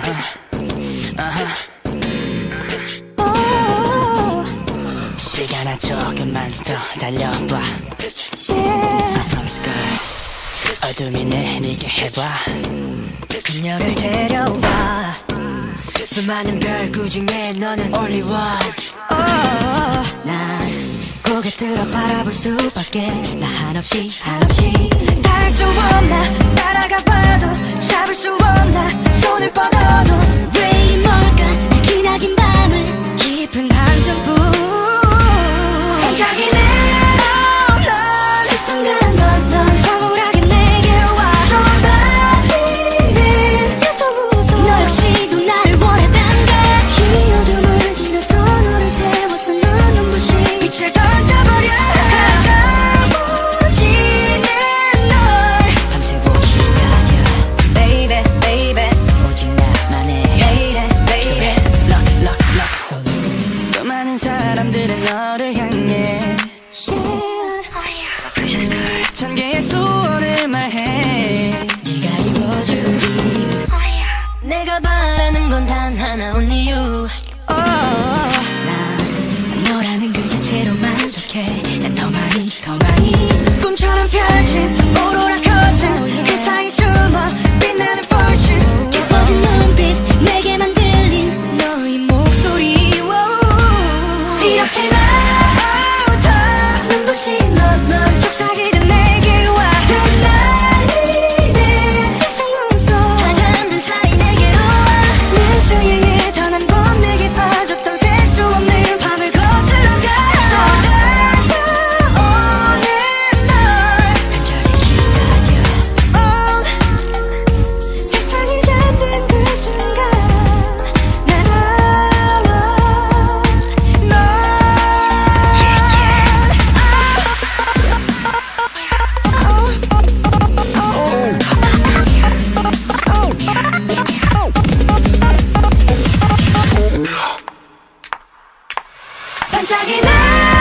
시간아 조금만 더 달려봐. I promise girl. 어둠이 내리게 해봐. 그녀를 데려와. 수많은 별구 중에 너는 only one. 난 고개 들어 바라볼 수밖에. 나 한없이 닿을 수 없나. 따라가 봐도 잡을 수 없나. 손을 뻗어도 왜 이 뭘까. 기나긴 밤을 깊은 한숨뿐. 반짝이네. 넌 이 순간 넌 황홀하게 내게 와. 쏟아지는 야성우소. 너 역시도 나를 원했단가. 이 어둠을 지나 손을 태워서 넌 눈부신 빛을 던져버려. 가까워지는 널 밤새고 기다려. Baby baby 오직 나만의 Baby baby Lock lock lock. So listen. 수많은 사람들은 너를 향해 천 개의 소원을 말해. 네가 이루어주길. 내가 바라는 건 단 하나 only you. 난 너라는 그 자체로 만족해. 난 더 많이 꿈처럼 펼친 오로라 커튼 그 사이 숨어 빛나는 fortune. 깊어진 눈빛 내게만 들린 너의 목소리. 이렇게 나 눈부신 넌 속삭이듯 내게 와. 흩날리는 이성우소. 다 잠든 사이 내게로 와. 내 수위에 단 한 번 내게 빠졌던 셀 수 없는 밤을 거슬러 가. 쏟아져오는 널 간절히 기다려. 세상이 잠든 그 순간 날아와. 넌 반짝이는